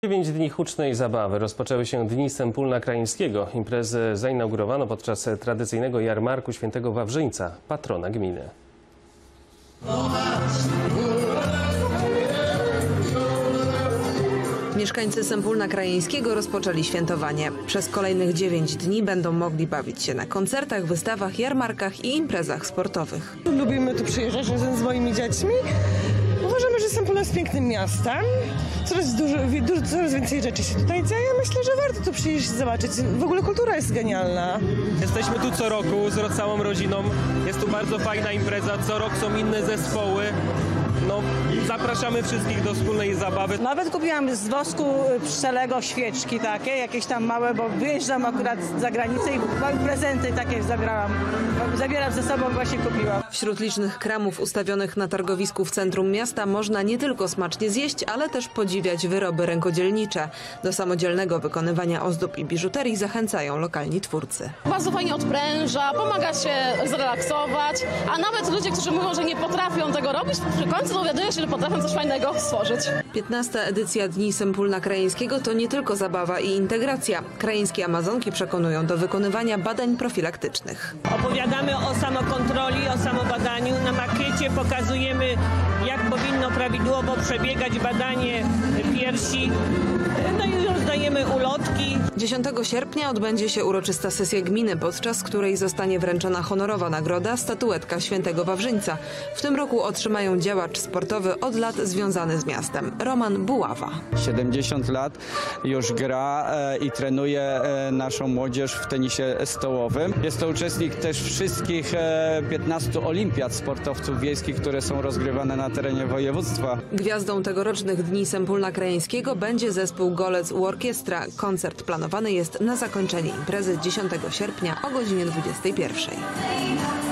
9 dni hucznej zabawy. Rozpoczęły się Dni Sępólna Krajeńskiego. Imprezę zainaugurowano podczas tradycyjnego jarmarku Świętego Wawrzyńca, patrona gminy. Mieszkańcy Sępólna Krajeńskiego rozpoczęli świętowanie. Przez kolejnych 9 dni będą mogli bawić się na koncertach, wystawach, jarmarkach i imprezach sportowych. Lubimy tu przyjeżdżać razem z moimi dziećmi. Uważamy, że Sępólno jest pięknym miastem. Coraz więcej rzeczy się tutaj dzieje. Myślę, że warto tu przyjść i zobaczyć. W ogóle kultura jest genialna. Jesteśmy tu co roku z całą rodziną. Jest tu bardzo fajna impreza. Co rok są inne zespoły. Zapraszamy wszystkich do wspólnej zabawy. Nawet kupiłam z wosku pszczelego świeczki takie, jakieś tam małe, bo wyjeżdżam akurat za granicę i prezenty takie zabieram ze sobą, właśnie kupiłam. Wśród licznych kramów ustawionych na targowisku w centrum miasta można nie tylko smacznie zjeść, ale też podziwiać wyroby rękodzielnicze. Do samodzielnego wykonywania ozdób i biżuterii zachęcają lokalni twórcy. Bardzo fajnie odpręża, pomaga się zrelaksować, a nawet ludzie, którzy mówią, że nie potrafią tego robić, przy końcu dowiadują się, że potrafią coś fajnego stworzyć. 15. edycja Dni Sępólna Krajeńskiego to nie tylko zabawa i integracja. Krajeńskie Amazonki przekonują do wykonywania badań profilaktycznych. Opowiadamy o samokontroli, o samobadaniu. Na makiecie pokazujemy, jak powinno prawidłowo przebiegać badanie piersi. No i rozdajemy ulotki. 10 sierpnia odbędzie się uroczysta sesja gminy, podczas której zostanie wręczona honorowa nagroda statuetka Świętego Wawrzyńca. W tym roku otrzymają działacz sportowy od lat związany z miastem, Roman Buława. 70 lat już gra i trenuje naszą młodzież w tenisie stołowym. Jest to uczestnik też wszystkich 15 olimpiad sportowców wiejskich, które są rozgrywane na terenie województwa. Gwiazdą tegorocznych Dni Sępólna Krajeńskiego będzie zespół Golec Orkiestra. Koncert planowany jest na zakończenie imprezy 10 sierpnia o godzinie 21.